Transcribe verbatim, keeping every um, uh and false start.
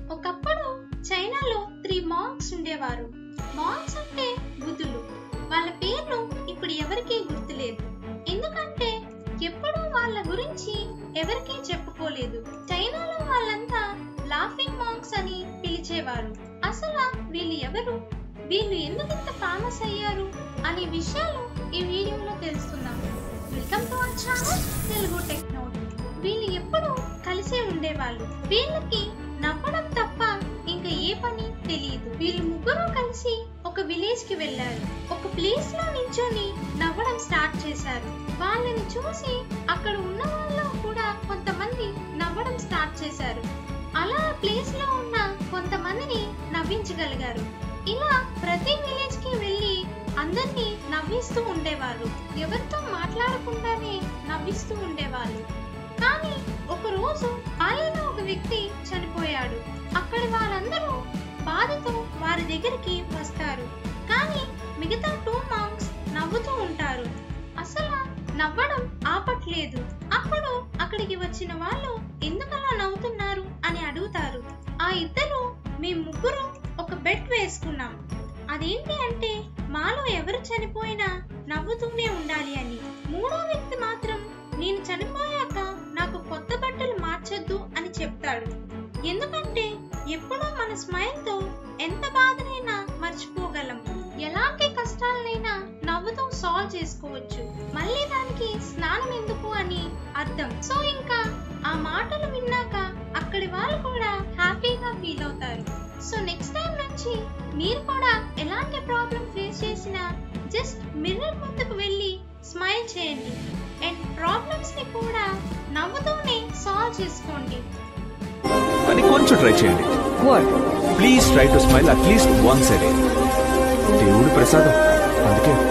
ఒకప్పుడు చైనాలో three monks ఉండేవారు. మాంక్స్ అంటే బుద్ధులు. వాళ్ళ పేర్లు ఇప్పుడు ఎవరికీ గుర్తులేదు, ఎందుకంటే ఎప్పుడూ వాళ్ళ గురించి ఎవరికీ చెప్పుకోలేదు. చైనాలో వాళ్ళంతా లాఫింగ్ మాంక్స్ అని పిలిచేవారు. అసలు వీళ్ళు ఎవరు, వీళ్ళు ఎందుకింత ఫేమస్ అయ్యారు అనే విషయాలు ఈ వీడియోలో తెలుసుకుందాం. Welcome to our channel Telugu tech note. వీళ్ళు ఎప్పుడు కలిసే ఉండేవాళ్ళు. వీళ్ళకి నవ్వడం తప్ప ఇంకా ఏ పని తెలియదు. వీళ్ళు ముగ్గురు కలిసి ఒక విలేజ్ కి వెళ్లారు. ఒక ప్లేస్ లో నించొని నవ్వడం స్టార్ట్ చేశారు. వాళ్ళని చూసి అక్కడ ఉన్న వాళ్ళు కూడా కొంతమంది నవ్వడం స్టార్ట్ చేశారు. అలా ప్లేస్ లో ఉన్న కొంతమందిని నవ్వించగలిగారు. ఇలా ప్రతి విలేజ్ కి వెళ్లి అందరినీ నవ్విస్తూ ఉండేవారు. ఎవరితో మాట్లాడకుండానే నవ్విస్తూ ఉండేవాళ్ళు. కానీ ఒక రోజు వాళ్ళలో ఒక వ్యక్తి చనిపోయాడు. అక్కడ వాళ్ళందరూ బాధతో వారి దగ్గరికి వస్తారు. కానీ మిగతా టూ మాంక్స్ నవ్వుతూ ఉంటారు. అసలు నవ్వడం ఆపట్లేదు. అప్పుడు అక్కడికి వచ్చిన వాళ్ళు ఎందుకలా నవ్వుతున్నారు అని అడుగుతారు. ఆ ఇద్దరు మేము ముగ్గురు ఒక బెట్ వేసుకున్నాం. అదేంటి అంటే మాలో ఎవరు చనిపోయినా నవ్వుతూనే ఉండాలి అని. మూడో వ్యక్తి మాత్రం నేను చనిపోయాక నాకు కొత్త బట్టలు మార్చొద్దు అని చెప్తాడు. ఎందుకంటే ఎప్పుడూ మన స్మైల్ తో ఎంత బాధనైనా మర్చిపోగలం. ఎలాంటి కష్టాలనైనా నవ్వుతో సాల్వ్ చేసుకోవచ్చు. మళ్ళీ దానికి స్నానం ఎందుకు అని అర్థం. సో ఇంకా ఆ మాటలు విన్నాక అక్కడి వాళ్ళు కూడా హ్యాపీగా ఫీల్ అవుతారు. సో నెక్స్ట్ టైం నుంచి మీరు కూడా ఎలాంటి ప్రాబ్లం ఫేస్ చేసినా జస్ట్ మిర్రర్ ముందుకు వెళ్ళి స్మైల్ చేయండి. అండ్ ప్రాబ్లమ్స్ ని కూడా నవ్వుతూనే సాల్వ్ చేసుకోండి. కానీ కొంచెం ట్రై చేయండి. Please try to smile at least once a day. దేవుడి ప్రసాదం అందుకే